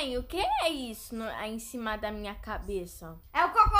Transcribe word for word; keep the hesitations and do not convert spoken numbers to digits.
Mãe, o que é isso no, aí em cima da minha cabeça? É o cocô